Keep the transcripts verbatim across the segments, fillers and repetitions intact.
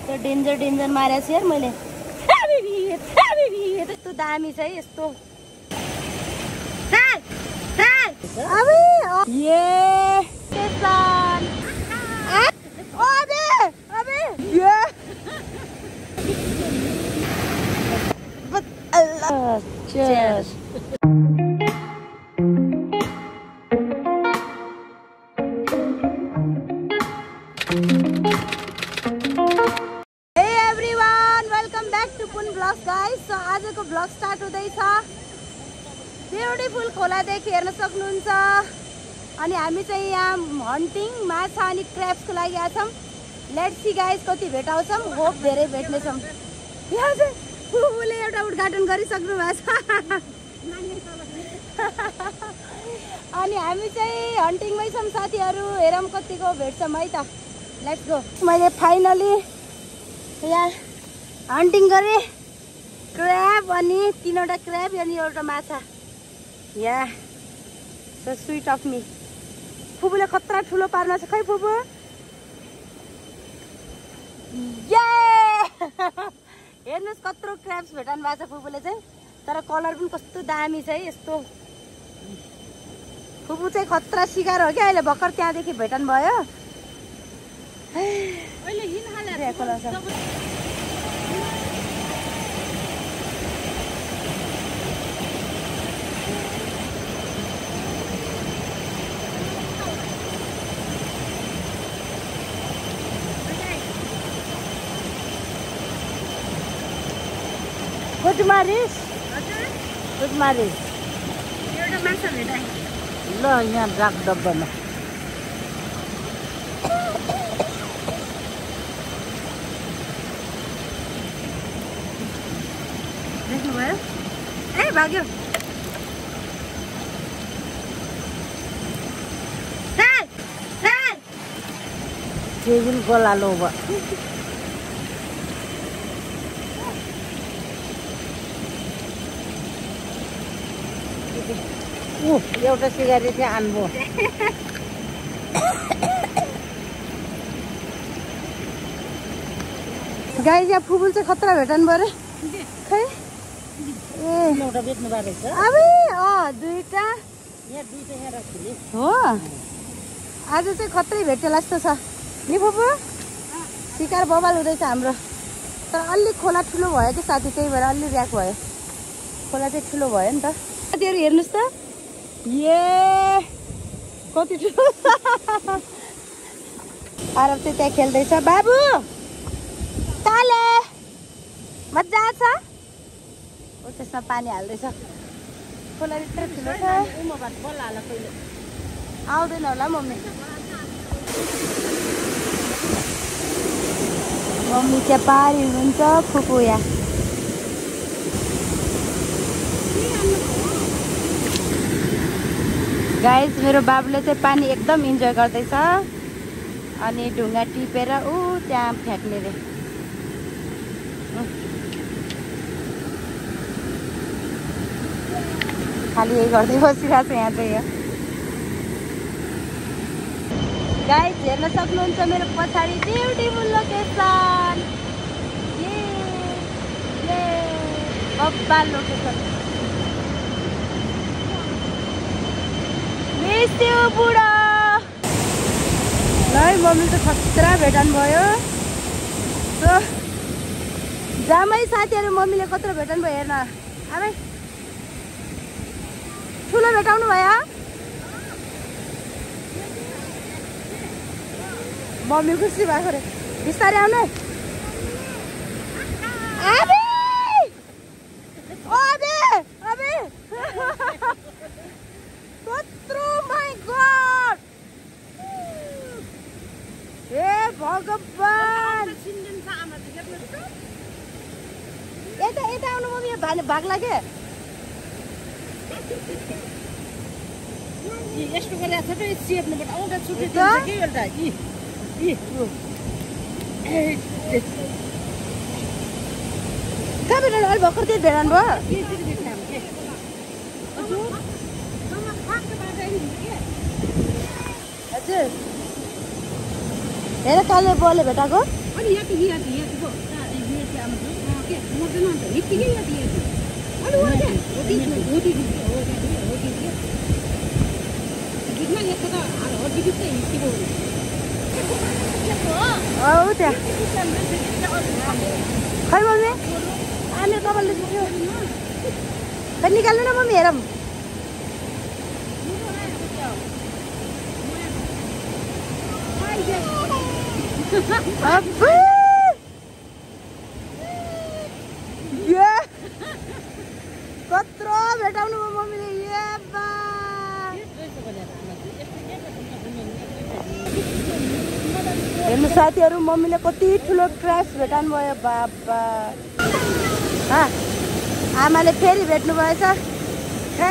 त्यो danger danger मारेको छु यार मैले। यस्तो दामी छ है यस्तो। Cheers. गाइस आजको ब्लग स्टार्ट हुँदैछ। ब्युटिफुल खोलादेखि हेर्न सक्नुहुन्छ। अनि हामी चाहिँ यहाँ हन्टिङ माछा अनि क्र्याब्सको लागि आएका छौँ। लेट्स सी गाइस कति भेटाउँछौँ। होप धेरै भेट्नेछौँ। यहाँ चाहिँ फुपूले एउटा उद्घाटन गरिसक्नु भएको छ। अनि हामी चाहिँ हन्टिङमै छौँ साथीहरू। हेरौँ कतिको भेट्छौँ है त। Let's go. मैले फाइनली यहाँ हन्टिङ गरेँ। क्र्याब अनि तीनवटा क्र्याब अनि एउटा माछा। Yeah so sweet of me. फुपूले खतरा ठुलो पार्न छ खै फुपू। ये हेर्नुहोस् कत्रो क्र्याब्स भेटाउनु भएको छ फुपूले चाहिँ। तर कलर पनि कस्तो दामी छ है यस्तो। फुपू चाहिँ खतरा शिकार हो क्या। अहिले भर्खर त्यहाँदेखि भेटाउनु भयो। Good maris. Good maris. एउटा माछा भेटाइ। ल यहाँ राख डब्बामा। देख्नुभयो? ए भाग्यो। टेबल गोलालो भयो। एउटा सिगारेट चाहिँ आन्बो। गाई यहाँ फुपूल चाहिँ खतरा भेटाउनु पऱ्यो खै। ए एउटा बेच्नु भएको छ। अब अँ दुईटा हो। आज चाहिँ खत्रै भेट्यो जस्तो छ नि फुपू। शिकार बबाल हुँदैछ हाम्रो। तर अलि खोला ठुलो भयो कि साथी त्यही भएर अलि ऱ्याक भयो। खोला चाहिँ ठुलो भयो नि त साथीहरू। हेर्नुहोस् त ये कति ठुलो। आरब चाहिँ त्यहाँ खेल्दैछ। बाबु ताले मजा आछ। ओ त्यसमा पानी हाल्दैछ। खोला यत्रो ठुलो छ। आउँदैन होला मम्मी। मम्मी चाहिँ पारी हुनुहुन्छ। फुपू यहाँ गाइस मेरो बाबुले चाहिँ पानी एकदम इन्जोय गर्दैछ। अनि ढुङ्गा टिपेर ऊ त्यहाँ फ्याँक्ने रे। खालि यही गर्दै बसिरहेको छ यहाँ चाहिँ। गाइस हेर्न सक्नुहुन्छ मेरो पछाडि ब्युटिफुल लोकेसन। ये ये बब्बाल लोकेसन। बुढा ल मम्मी त खतरा भेटाउनु भयो। जामै साथीहरू मम्मीले कत्रो भेटाउनु भयो हेर्न। अब ठुलो भेटाउनु भयो। मम्मी खुसी भएको रे। बिस्तारै आउनु। भगवान यता यता आउनु मम्मी। भाग लाग्यो। यस्तो गरेर छ त चेप्नुबाट आउँदा छुट्टी दिन्छ के एउटा। इ इ कहाँ भेटाउनु? अलि भर्खर त्यही भेटाउनु भयो। हजुर हेर काले बलले भेटाएको। अनि यहाँ यहाँ औ त्यहाँ खै मम्मी आमे कपालले दुख्यो खै निकाल्नु न मम्मी हेरौँ अब्बा ये कत्रो भेटाउनु भयो मम्मीले ये बा हेर्नु साथीहरू मम्मीले कति ठुलो क्राफ्ट भेटाउनु भयो बाबा हा आमाले फेरि भेट्नु भएछ खै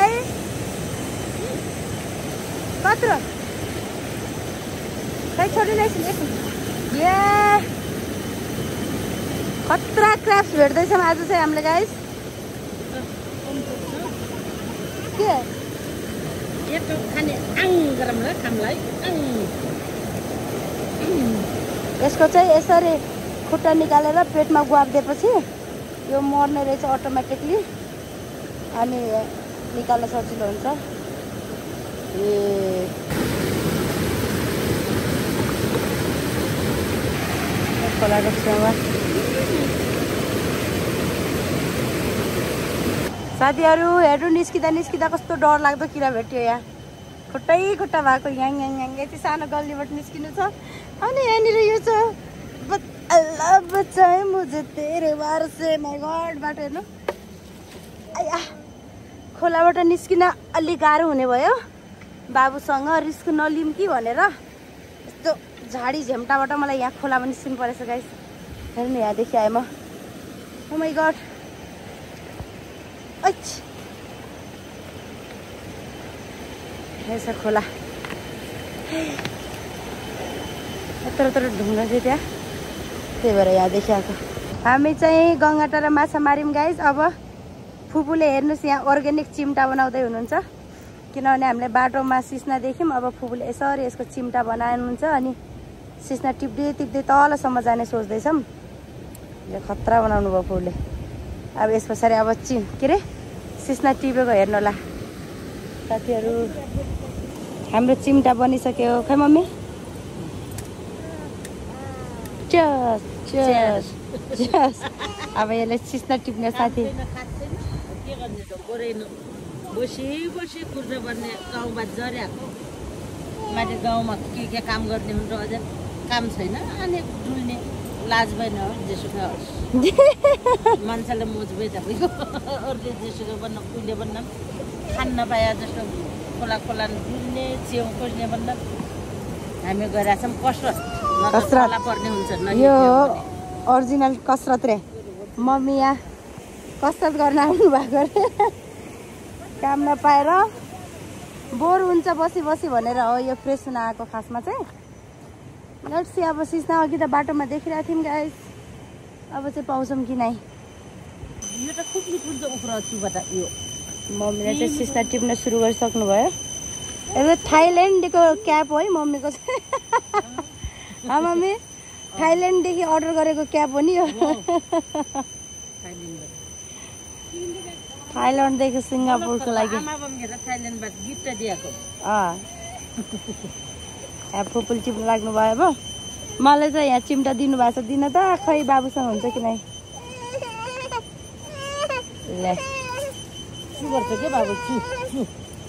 कत्रो खै छोडिन एकछिन ये खतरा क्राफ्ट भेट्दैछौँ आज चाहिँ हामीले गाइस के एक खाने आङ गरमलाई खामलाई आङ यसको चाहिँ यसरी खुट्टा निकालेर पेटमा गुहाप्दिएपछि यो मर्ने रहेछ अटोमेटिकली अनि निकाल्न सजिलो हुन्छ ए खोलाको छेउमा साथीहरू हेर्नु निस्किँदा निस्किँदा कस्तो डर लाग्दो किरा भेट्यो यहाँ खुट्टै खुट्टा भएको यहाँ यहाँ यहाँ यति सानो गल्लीबाट निस्किनु छ अनि यहाँनिर यो छ अल्लाह बचाए मुझे तेरे वार से माय गॉड बाट हेर्नु आया खोलाबाट निस्किन अलि गाह्रो हुने भयो बाबुसँग रिस्क नलिउँ कि भनेर यस्तो झाडी झेम्टाबाट मलाई यहाँ खोलामा निस्किनु परेछ गाइस हेर्नु यहाँदेखि आएँ म ओ माय गॉड अच्छ यसो खोला यत्रो यत्रो ढुङ्गा चाहिँ त्यहाँ त्यही भएर यहाँदेखि आएको हामी चाहिँ गङ्गाटा र माछा मार्यौँ गाइस अब फुपूले हेर्नुहोस् यहाँ अर्ग्यानिक चिम्टा बनाउँदै हुनुहुन्छ किनभने हामीले बाटोमा सिस्ना देख्यौँ अब फुपूले यसरी यसको चिम्टा बनाउनुहुन्छ अनि सिस्ना टिप्दै टिप्दै तलसम्म जाने सोच्दैछौँ यो खतरा बनाउनु भयो फुपूले अब यस पछाडि अब चिम के अरे सिस्ना टिपेको हेर्नु होला साथीहरू हाम्रो चिम्टा बनिसक्यो खै मम्मी चस चस चस अब यसले सिस्ना टिप्ने साथी के गर्ने त गोरेन बसी बसी कुर्ने भन्ने गाउँमा जर्याएको माथि गाउँमा के के काम गर्ने हुन्छ अझ काम छैन अनि डुल्ने लाज भएन हो जेसुकै होस् मान्छेले मोजबै तपाईँको अर्को जेसुकै बन्न कुहिले बन्न खान नपाए जस्तो खोला खोला डुल्ने छेउ खोज्ने बन्न हामी गइरहेछौँ कसरत कसरत पर्ने हुन्छ यो ओरिजिनल कसरत रे मम्मी यहाँ कसरत गर्न आउनु भएको रे काम नपाएर बोर हुन्छ बसी बसी भनेर हो यो फ्रेस हुन आएको खासमा चाहिँ लेट्स सी अब सिस्ना अघि त बाटोमा देखिरहेको थियौँ गाइस अब चाहिँ पाउँछौँ कि नै यो त खुब निकुन्छ उफ्र चुबाट यो मम्मीले चाहिँ सिस्ना टिप्न सुरु गरिसक्नु भयो यो थाइल्यान्डको क्याप हो है मम्मीको चाहिँ हा मम्मी थाइल्यान्डदेखि अर्डर गरेको क्याप हो नि यो थाइल्यान्डदेखि सिङ्गापुरको लागि थाइल्यान्डबाट गिफ्ट दिएको यहाँ फुपूले टिप्नु लाग्नु भयो अब मलाई चाहिँ यहाँ चिम्टा दिनुभएको छ दिन त खै बाबुसँग हुन्छ कि नै ल के गर्छ के बाबु छु छु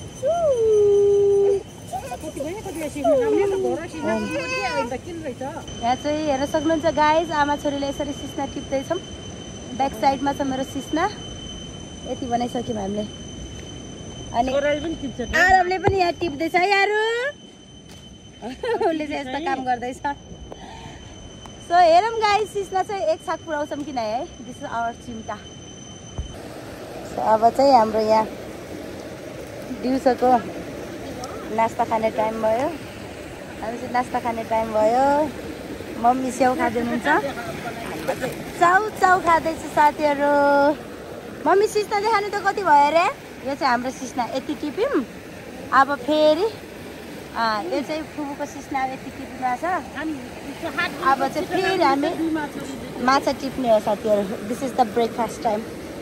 यहाँ चाहिँ हेर्न सक्नुहुन्छ गाइस आमा छोरीले यसरी सिस्ना टिप्दैछौँ ब्याक साइडमा छ मेरो सिस्ना यति बनाइसक्यौँ हामीले अनि आरबले पनि यहाँ टिप्दैछ है यारु उसले चाहिँ यस्तो काम गर्दैछ सो हेरौँ गाइस सिस्ना चाहिँ एक साथ पुऱ्याउँछौँ कि नै है दिस इज आवर चिम्टा सो अब चाहिँ हाम्रो यहाँ दिउँसोको नास्ता खाने टाइम भयो हामी चाहिँ नास्ता खाने टाइम भयो मम्मी स्याउ खाँदै हुनुहुन्छ चाउ चाउ खाँदैछ साथीहरू मम्मी सिस्ना देखाउनु त कति भयो अरे यो चाहिँ हाम्रो सिस्ना यति टिप्यौँ अब फेरि यो चाहिँ फुपूको सिस्ना यति टिप्नु छ अब चाहिँ फेरि हामी माछा टिप्ने हो साथीहरू। This is the breakfast time.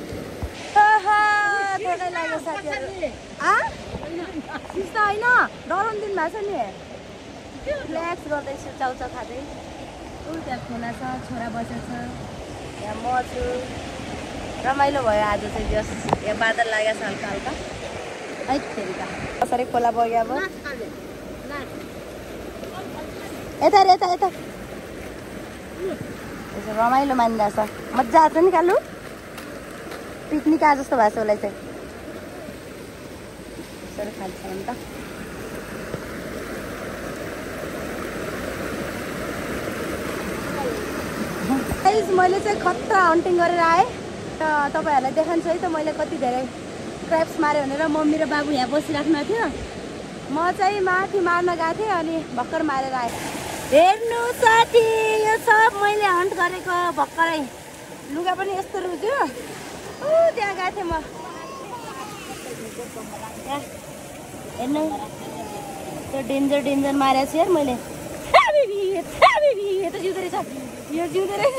थोरै लाग्यो साथीहरू। सिस्दा होइन डराउनु दिनु भएको छ नि। रिल्याक्स गर्दैछु चाउचाउ खाँदै। ऊ त्यहाँ खोला छ, छोरा बसेको छ, यहाँ म छु। रमाइलो भयो आज चाहिँ। जस यहाँ बादल लागेको छ हल्का हल्का। है फेरिका कसरी खोला बग्यो अब। यता रे यता यता यसो रमाइलो मानिरहेछ। मजा आएको नि कालु। पिकनिक आए जस्तो भएको छ उसलाई चाहिँ। यसरी खान्छ भने त मैले चाहिँ खतरा हन्टिङ गरेर आएँ। तपाईँहरूलाई देखान्छु है त मैले कति धेरै क्र्याप्स माऱ्यो भनेर। मम्मी र बाबु यहाँ बसिराख्नु थियो, म चाहिँ माथि मार्न गएको थिएँ अनि भर्खर मारेर आएँ। हेर्नु साथी, यो सब मैले हन्ट गरेको भर्खरै। लुगा पनि यस्तो रुज्यो। ऊ त्यहाँ गएको थिएँ म। हेर्नु त्यो डेन्जर डेन्जर मारेको छु यार मैले। यता जिउँदो रहेछ, यो जिउँदो रहेछ।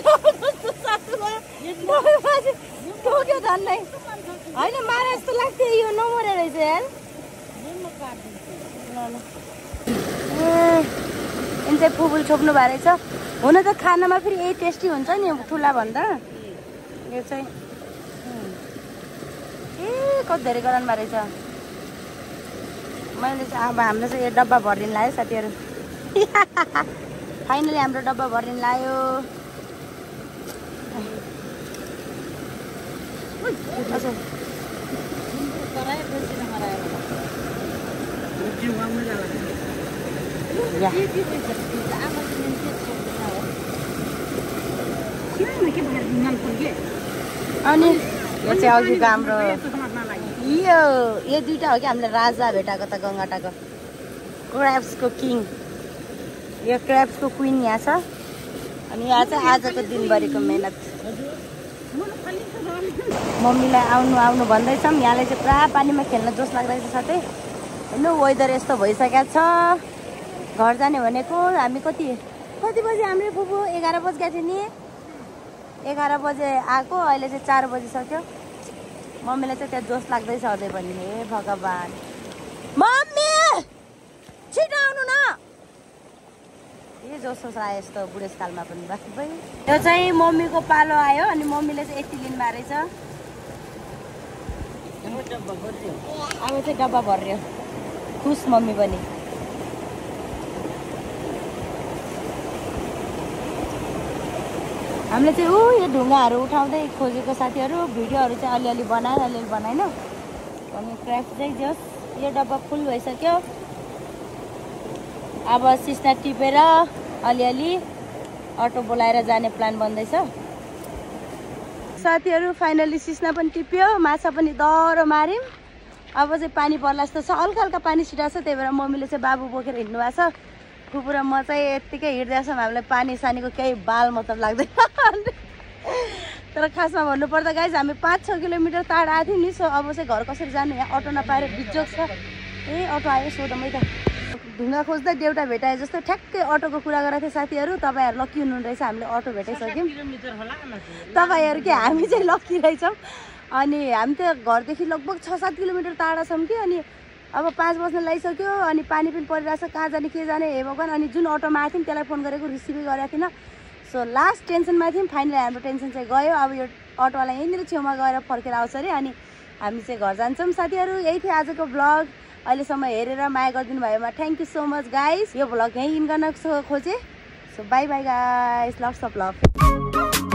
ठोक्यो झन्डै। होइन मारे जस्तो लाग्थ्यो, यो नमरे रहेछ यार। यिन चाहिँ फुबुल छोप्नु भएको रहेछ। हुन त खानामा फेरि यही टेस्टी हुन्छ नि ठुला भन्दा। यो चाहिँ ए कति धेरै गराउनु भएको रहेछ। मैले चाहिँ अब हाम्रो चाहिँ यो डब्बा भरिदिनु लाग्यो साथीहरू। फाइनली हाम्रो डब्बा भरिदिनु लाग्यो। अनि यो चाहिँ अघिको हाम्रो यो यो दुइटा हो कि हामीले राजा भेटाएको त गङ्गाटाको। क्र्याब्सको किङ, यो क्र्याब्सको क्विन यहाँ छ। अनि यहाँ चाहिँ आजको दिनभरिको मेहनत। मम्मीलाई आउनु आउनु भन्दैछौँ। यहाँलाई चाहिँ पुरा पानीमा खेल्न जोस लाग्दैछ साथै। हेर्नु वेदर यस्तो भइसकेको छ। घर जाने भनेको हामी कति कति बजी हाम्रो फुपू एघार बजी गएको थियो नि। एघार बजे आएको, अहिले चाहिँ चार बजिसक्यो। मम्मीलाई चाहिँ त्यहाँ जोस लाग्दैछ अझै पनि। हे भगवान्, मम्मी छिटो आउनु न। ए जोस जोस आयो यस्तो बुढेसकालमा पनि। बस भाइ यो चाहिँ मम्मीको पालो आयो अनि मम्मीले चाहिँ यति लिनुभएको रहेछ। अब चाहिँ डब्बा भर्यो। खुस मम्मी पनि। हामीले चाहिँ ऊ यो ढुङ्गाहरू उठाउँदै खोजेको साथीहरू। भिडियोहरू चाहिँ अलिअलि बनायो, अलिअलि बनाएन। अनि क्र्याफ्ट चाहिँ जस यो डब्बा फुल भइसक्यो। अब सिस्ना टिपेर अलिअलि अटो बोलाएर जाने प्लान बन्दैछ साथीहरू। फाइनली सिस्ना पनि टिप्यो, माछा पनि दह्रो मार्यौँ। अब चाहिँ पानी पर्ला जस्तो छ। हल्का हल्का पानी छिटाएको छ, त्यही भएर मम्मीले चाहिँ बाबु बोकेर हिँड्नु भएको छ। फुपू र म चाहिँ यत्तिकै हिँड्दैछौँ। हामीलाई पानी सानीको केही बाल मतलब लाग्दैन। तर खासमा भन्नुपर्दा गाइज हामी पाँच छ किलोमिटर टाढा आएको थियौँ नि। सो अब चाहिँ घर कसरी जानु, यहाँ अटो नपाएर बिजोग छ। ए अटो आयो सोधमै त। ढुङ्गा खोज्दै देउटा भेटाए जस्तो ठ्याक्कै अटोको कुरा गरेको थियो साथीहरू। तपाईँहरू लक्की हुनु रहेछ, हामीले अटो भेटाइसक्यौँ। तपाईँहरू के हामी चाहिँ लक्की रहेछौँ। अनि हामी त घरदेखि लगभग छ सात किलोमिटर टाढा छौँ कि। अनि अब पाँच बज्न लागिसक्यो। अनि पानी पनि परिरहेछ, कहाँ जाने के जाने हे भगवान्। अनि जुन अटोमा आएको थियौँ त्यसलाई फोन गरेको, रिसिभै गरेको थिइनँ। सो लास्ट टेन्सनमा थियौँ। फाइनली हाम्रो टेन्सन चाहिँ गयो। अब यो अटोवाला यहीँनिर छेउमा गएर फर्केर आउँछ अरे। अनि हामी चाहिँ घर जान्छौँ साथीहरू। यही थियो आजको भ्लग। अहिलेसम्म हेरेर माया गरिदिनु भएमा thank you so much guys. यो भ्लग यहीँ इन गर्न खोजेँ। So bye bye guys, lots of love.